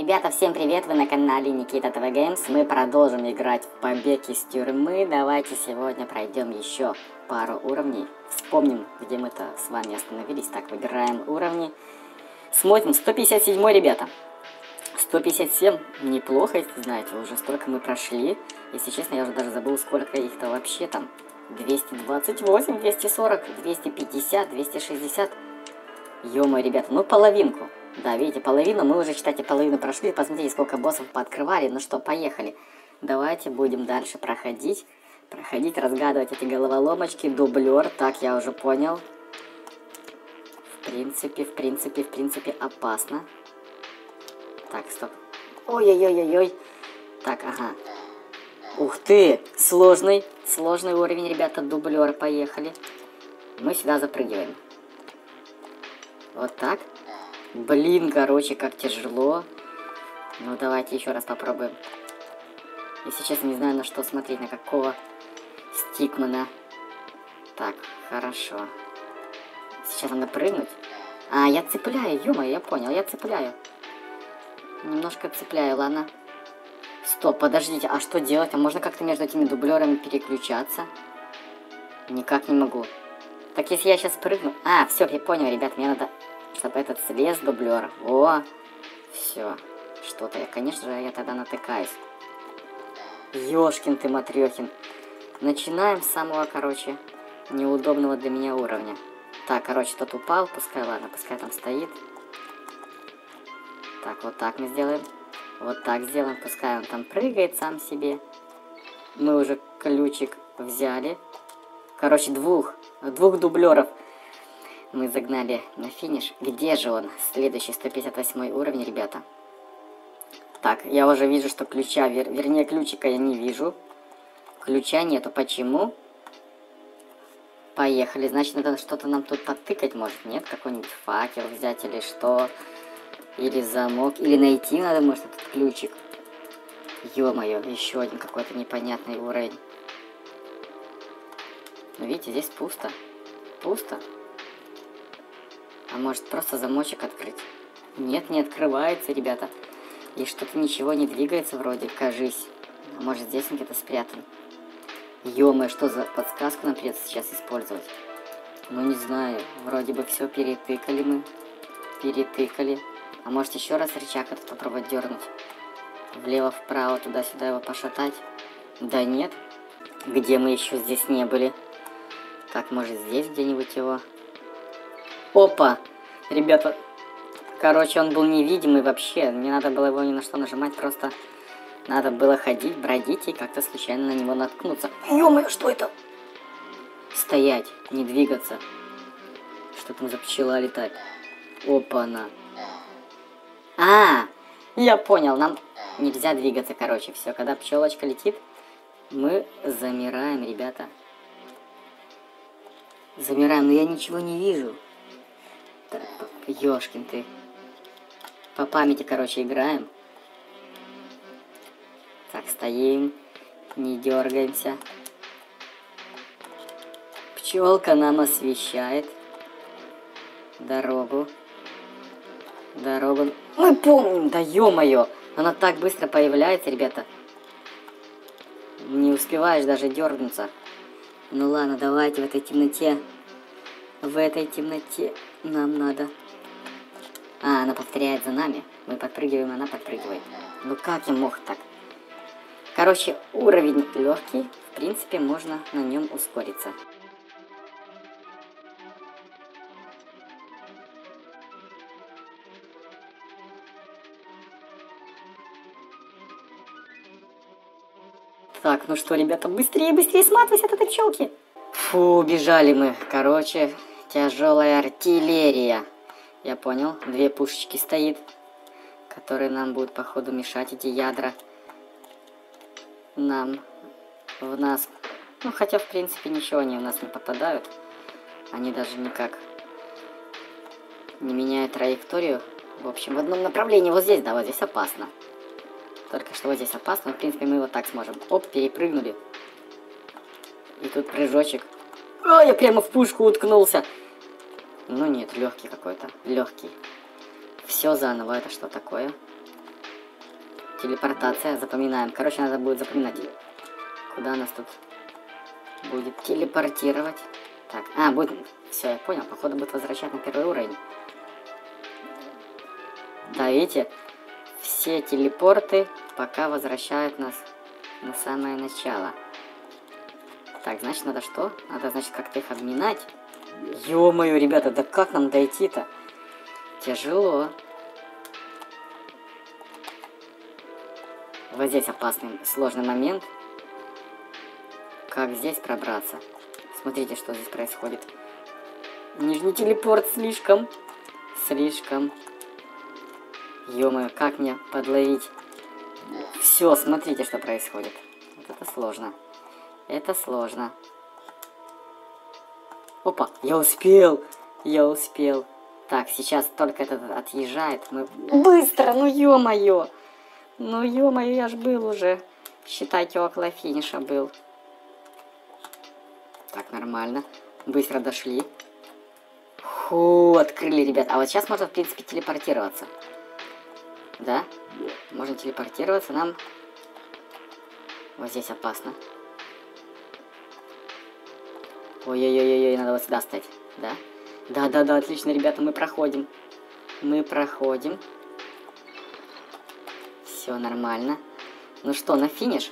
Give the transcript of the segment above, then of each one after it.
Ребята, всем привет! Вы на канале Никита ТВ Геймс. Мы продолжим играть в побег из тюрьмы. Давайте сегодня пройдем еще пару уровней. Вспомним, где мы-то с вами остановились. Так, выбираем уровни. Смотрим, 157, ребята. 157, неплохо, если знаете, уже столько мы прошли. Если честно, я уже даже забыл, сколько их-то вообще там. 228, 240, 250, 260. Ё-моё, ребята, ну половинку. Да, видите, половину, мы уже, считайте, половину прошли. Посмотрите, сколько боссов пооткрывали. Ну что, поехали. Давайте будем дальше проходить. Разгадывать эти головоломочки. Дублер, так, я уже понял. В принципе, опасно. Так, стоп. Ой-ой-ой-ой-ой. Так, ага. Ух ты, сложный уровень, ребята, дублер, поехали. Мы сюда запрыгиваем. Вот так. Блин, короче, как тяжело. Ну, давайте еще раз попробуем. Если честно, не знаю, на что смотреть, на какого стикмана. Так, хорошо. Сейчас надо прыгнуть. А, я цепляю, ё-моё, я понял, я цепляю. Немножко цепляю, ладно. Стоп, подождите, а что делать? А можно как-то между этими дублерами переключаться? Никак не могу. Так, если я сейчас прыгну... А, все, я понял, ребят, мне надо... Чтобы этот слез дублер. О, все. Что-то я, конечно же, я тогда натыкаюсь. Ёшкин ты, Матрёхин. Начинаем с самого, короче, неудобного для меня уровня. Так, короче, тот упал, пускай, ладно, пускай там стоит. Так, вот так мы сделаем. Вот так сделаем, пускай он там прыгает сам себе. Мы уже ключик взяли. Короче, двух дублеров мы загнали на финиш. Где же он? Следующий 158 уровень, ребята. Так, я уже вижу, что ключа, вернее, ключика я не вижу. Ключа нету. Почему? Поехали. Значит, надо что-то нам тут подтыкать, может, нет? Какой-нибудь факел взять или что? Или замок. Или найти надо, может, этот ключик. Ё-моё, еще один какой-то непонятный уровень. Но видите, здесь пусто. Пусто. А может просто замочек открыть? Нет, не открывается, ребята. И что-то ничего не двигается вроде, кажись. А может здесь он где-то спрятан? Ё-моё, что за подсказку нам придется сейчас использовать? Ну не знаю, вроде бы все перетыкали мы. Перетыкали. А может еще раз рычаг этот попробовать дернуть? Влево-вправо, туда-сюда его пошатать? Да нет. Где мы еще здесь не были? Так, может здесь где-нибудь его... Опа! Ребята, короче, он был невидимый вообще. Не надо было его ни на что нажимать, просто надо было ходить, бродить и как-то случайно на него наткнуться. Ё-моё, что это? Стоять, не двигаться. Что там за пчела летает? Опа-на. А, я понял, нам нельзя двигаться, короче. Все, когда пчелочка летит, мы замираем, ребята. Замираем, но я ничего не вижу. Так, ёшкин ты. По памяти, короче, играем. Так, стоим, не дергаемся. Пчелка нам освещает дорогу. Мы помним, да ё-моё. Она так быстро появляется, ребята. Не успеваешь даже дернуться. Ну ладно, давайте в этой темноте. В этой темноте нам надо... А, она повторяет за нами. Мы подпрыгиваем, она подпрыгивает. Ну как я мог так? Короче, уровень легкий. В принципе, можно на нем ускориться. Так, ну что, ребята, быстрее сматывайся от этой пчелки. Фу, бежали мы. Короче, тяжелая артиллерия. Я понял, 2 пушечки стоит, которые нам будут, походу, мешать, эти ядра. В нас. Ну, хотя, в принципе, ничего они в нас не попадают. Они даже никак не меняют траекторию. В общем, в одном направлении. Вот здесь, да, вот здесь опасно. Только что вот здесь опасно, но, в принципе, мы вот так сможем. Оп, перепрыгнули. И тут прыжочек. О, я прямо в пушку уткнулся. Ну нет, легкий какой-то. Легкий. Все заново. Это что такое? телепортация, запоминаем. Короче, надо будет запоминать, куда нас тут будет телепортировать. Так, будет... Все, я понял, походу будет возвращать на первый уровень. Да, видите, все телепорты пока возвращают нас на самое начало. Так, значит, надо что? Надо, значит, как-то их обминать. Ё-моё, ребята, да как нам дойти-то? Тяжело. Вот здесь опасный, сложный момент. Как здесь пробраться? Смотрите, что здесь происходит. Нижний телепорт слишком. Ё-моё, как мне подловить? Все, смотрите, что происходит. Вот это сложно. Это сложно. Опа, я успел. Так, сейчас только этот отъезжает. Мы... Быстро, ну ё-моё. Ну ё-моё, я ж был уже. Считайте, около финиша был. Так, нормально. Быстро дошли. Фу, открыли, ребят. А вот сейчас можно, в принципе, телепортироваться. Да? Можно телепортироваться. Нам... Вот здесь опасно. Ой-ой-ой-ой, надо вот сюда стать. Да? Да, отлично, ребята, мы проходим. Все нормально. Ну что, на финиш?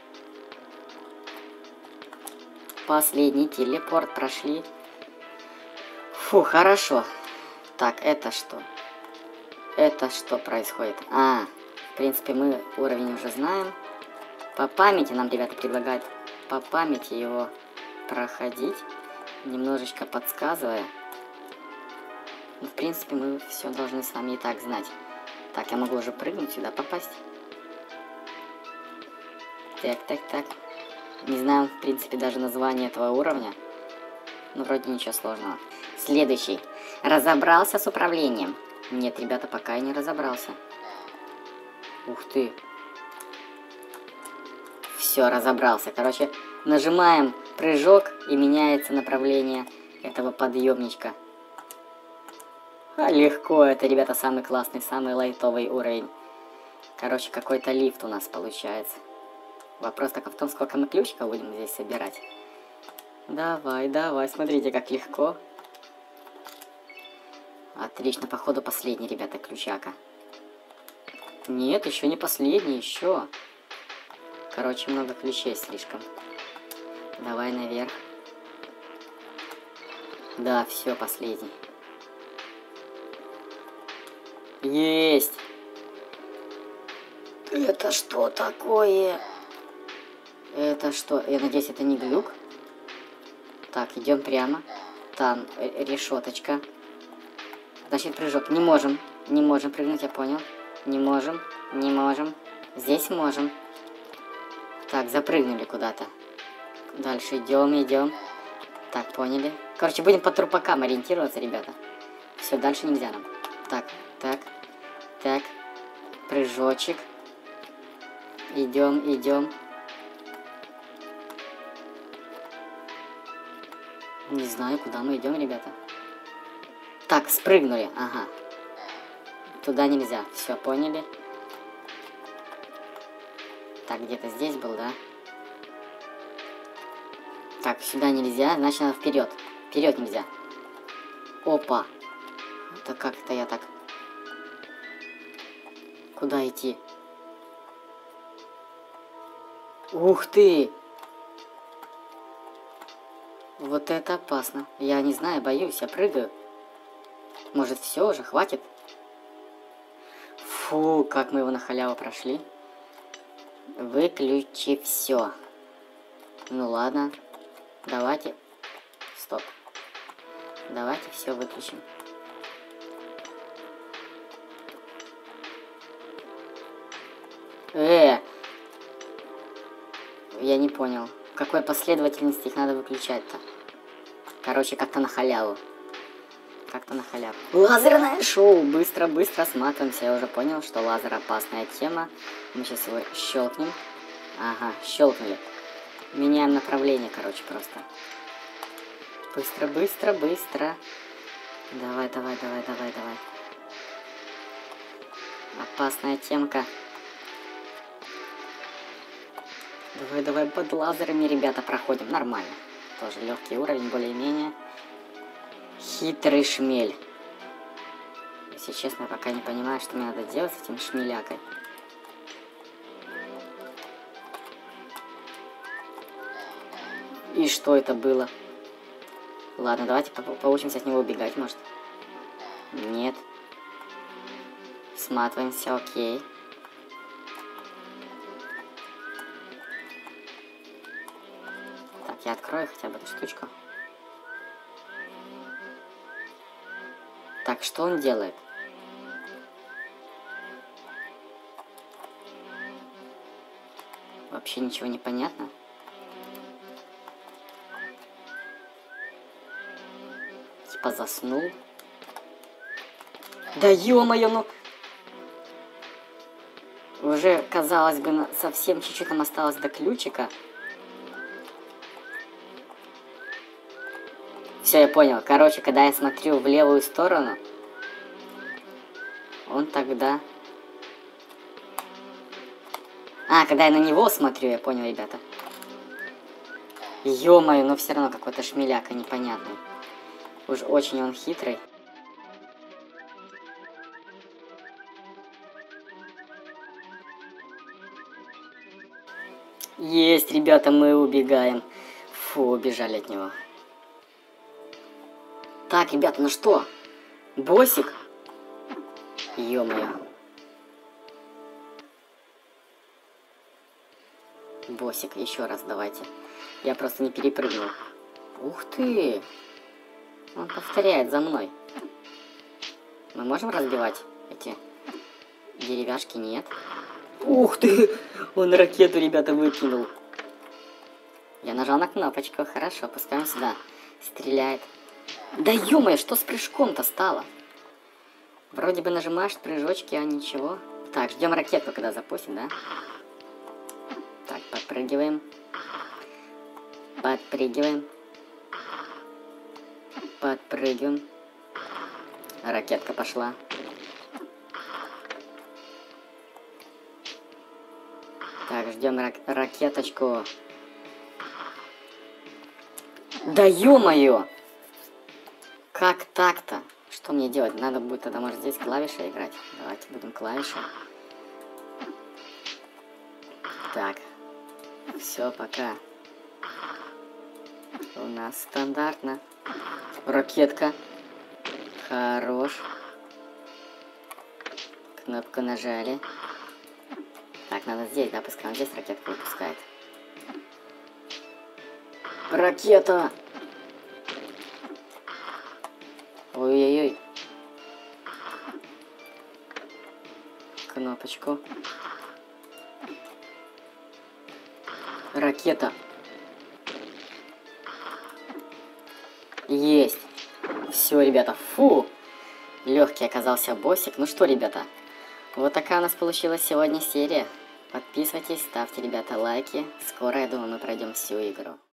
Последний телепорт прошли. Фу, хорошо. Так, это что? Это что происходит? В принципе, мы уровень уже знаем. По памяти нам ребята предлагают по памяти его проходить, немножечко подсказывая. Но, в принципе, мы все должны с вами и так знать. Так, я могу уже прыгнуть сюда, попасть. Так. Не знаю, в принципе, даже название этого уровня. Но вроде ничего сложного. Следующий. Разобрался с управлением? Нет, ребята, пока я не разобрался. Ух ты. Все, разобрался. Короче, нажимаем прыжок и меняется направление этого подъемничка. Легко. Это, ребята, самый классный, самый лайтовый уровень. Короче, какой-то лифт у нас получается. Вопрос только в том, сколько мы ключиков будем здесь собирать. Давай, смотрите, как легко. Отлично, походу последний, ребята, ключака. Нет, еще не последний, еще. Короче, много ключей слишком. Давай наверх. Да, все, последний. Есть! Это что такое? Это что? Я надеюсь, это не глюк? Так, идем прямо. Там решеточка. Значит, прыжок. Не можем прыгнуть, я понял. Не можем. Здесь можем. Так, запрыгнули куда-то. Дальше идем. Так, поняли. Короче, будем по трупакам ориентироваться, ребята. Все, дальше нельзя нам. Так. Прыжочек. Идем. Не знаю, куда мы идем, ребята. Так, спрыгнули. Ага. Туда нельзя. Все, поняли. Так, где-то здесь был, да? Так, сюда нельзя, значит, надо вперед. Вперед нельзя. Опа. Это как это я так? Куда идти? Ух ты! Вот это опасно. Я не знаю, боюсь, я прыгаю. Может, все уже, хватит? Фу, как мы его на халяву прошли. Выключи все. Ну ладно. Давайте. Стоп. Давайте все выключим. Я не понял. В какой последовательности их надо выключать-то? Короче, как-то на халяву. Лазерное шоу. Быстро осматриваемся. Я уже понял, что лазер опасная тема. Мы сейчас его щелкнем. Ага, щелкнули. Меняем направление, короче, просто. Быстро. Давай. Опасная темка. Давай, давай, под лазерами, ребята, проходим. Нормально. Тоже легкий уровень, более-менее. Хитрый шмель. Если честно, пока не понимаю, что мне надо делать с этим шмелякой. И что это было? Ладно, давайте поучимся от него убегать, может. Нет. Сматываемся, окей. Так, я открою хотя бы эту штучку. Так, что он делает? Вообще ничего не понятно. Типа заснул. Да ё-моё, ну... Уже, казалось бы, совсем чуть-чуть нам осталось до ключика. Все, я понял. Короче, когда я смотрю в левую сторону, он тогда... А, когда я на него смотрю, я понял, ребята. Ё-моё, но все равно какой-то шмеляка непонятный. Уж очень он хитрый. Есть, ребята, мы убегаем. Фу, убежали от него. Так, ребята, ну что? Боссик? Ё-моё. Боссик, еще раз давайте. Я просто не перепрыгнул. Ух ты! Он повторяет за мной. Мы можем разбивать эти деревяшки? Нет. Ух ты! Он ракету, ребята, выкинул. Я нажал на кнопочку. Хорошо, пускай он сюда стреляет. Да ё-моё, что с прыжком-то стало? Вроде бы нажимаешь прыжочки, а ничего. Так, ждем ракету, когда запустим, да? Так, подпрыгиваем. Подпрыгиваем. Подпрыгиваем. Ракетка пошла. Так, ждем ракеточку. Да ё-моё! Как так-то? Что мне делать? Надо будет тогда, может, здесь клавиши играть. Давайте будем клавиши. Так. Все, пока. У нас стандартно. Ракетка. Хорош. Кнопку нажали. Так, надо здесь, да, пускай он здесь ракетку выпускает. Ракета! Ой-ой-ой. Кнопочку. Ракета. Есть. Все, ребята, фу. Легкий оказался боссик. Ну что, ребята, вот такая у нас получилась сегодня серия. Подписывайтесь, ставьте, ребята, лайки. Скоро, я думаю, мы пройдем всю игру.